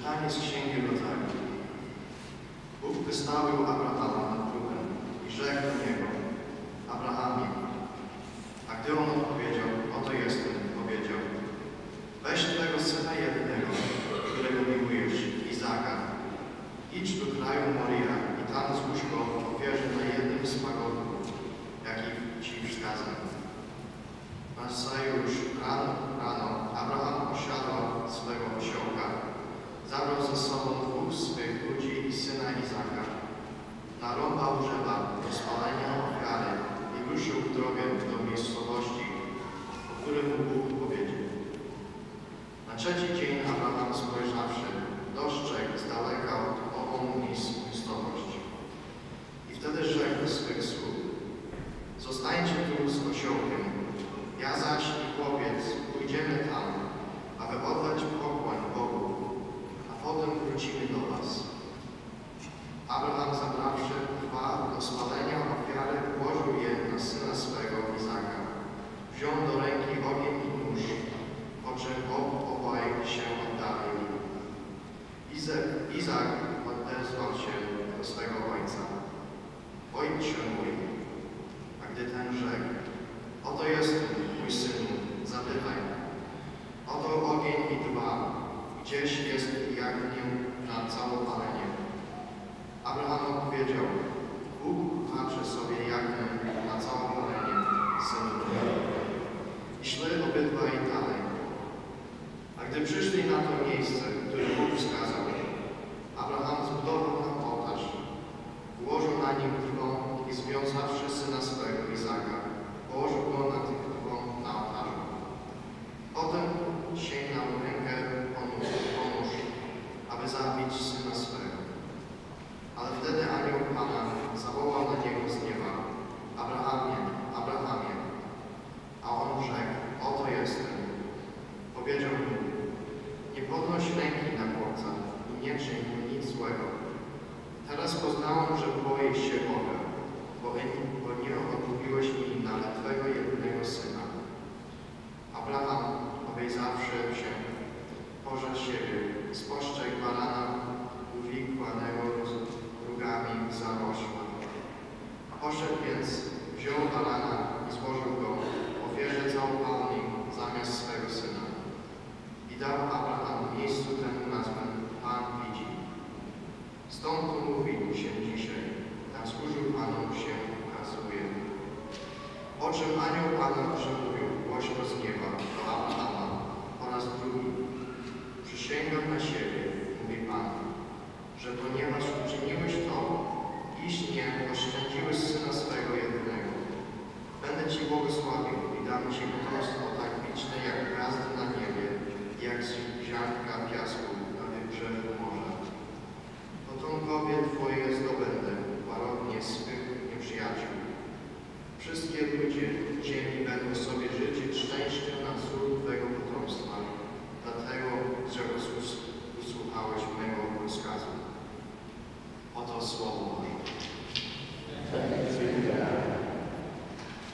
Czytanie z Księgi Rodzaju. Bóg wystawił Abrahama nad próbem i rzekł do niego: Abrahamie. A gdy on odpowiedział: oto jestem, powiedział: weź twego syna jedynego, którego miłujesz, Izaka, idź do kraju Moriah i tam złóż go w ofierze na jednym z pagodów, jaki ci wskazał. Nazajutrz rano Abraham osiadał swego osiołka, zabrał ze sobą dwóch swych ludzi i syna Izaka, narąbał drzewa do spalenia ofiary i ruszył w drogę do miejscowości, o którym mu Bóg powiedział. Na trzeci dzień Abraham, spojrzawszy, dostrzegł z daleka ową miejscowość. I wtedy rzekł do swych sług: zostańcie tu z osiołkiem, ja zaś i chłopiec pójdziemy tam, aby oddać pokłoń Bogu, a potem wrócimy do was. Abraham, zabrawszy dwa do spalenia ofiary, położył je na syna swego Izaka. Wziął do ręki ogień i nóż, po czym obaj się oddalili. Izak odezwał się do swego ojca: ojcze mój. A gdy ten rzekł: oto jest mój synu, zapytaj. Oto ogień i dwa, gdzieś jest jagnię na całopalenie. Abraham odpowiedział: Bóg patrzy sobie jagnię na całopalenie, synu. I szli obydwaj dalej. A gdy przyszli na to miejsce, które Bóg wskazał, Abraham zbudował tam ołtarz, włożył na nim drwą i związawszy syna swego Izaka, położył go na tych drwą na ołtarzu. Potem sięgnął rękę po nóż, aby zabić syna swego. Ale wtedy anioł Pana zawołał na niego z nieba: Abrahamie, Abrahamie. A on rzekł: oto jestem. Powiedział mu: nie podnoś ręki na chłopca i nie czyń mu nic złego. Teraz poznałem, że boisz się Boga, bo nie odmówiłeś mi nawet twego jedynego syna. Abraham, obejrzawszy się, pożar siebie, spostrzegł barana uwikłanego rogami za ośla. Poszedł więc, wziął barana i złożył go w ofierze całopalnej zamiast swego syna. I dał Abraham miejscu temu nazwę Pan widzi. Stąd to mówi się dzisiaj: tak służył Panu się ukazuje. O czym anioł Pana przemówił głośno z nieba do Abrahama po raz drugi: przysięgam na siebie, mówi Pan, że ponieważ uczyniłeś to, iż nie oszczędziłeś syna swego jedynego, będę ci błogosławił i dam ci potomstwo tak liczne jak gwiazdy na niebie, jak ziarnka piasku na wybrzeżu morza. Potomkowie twoi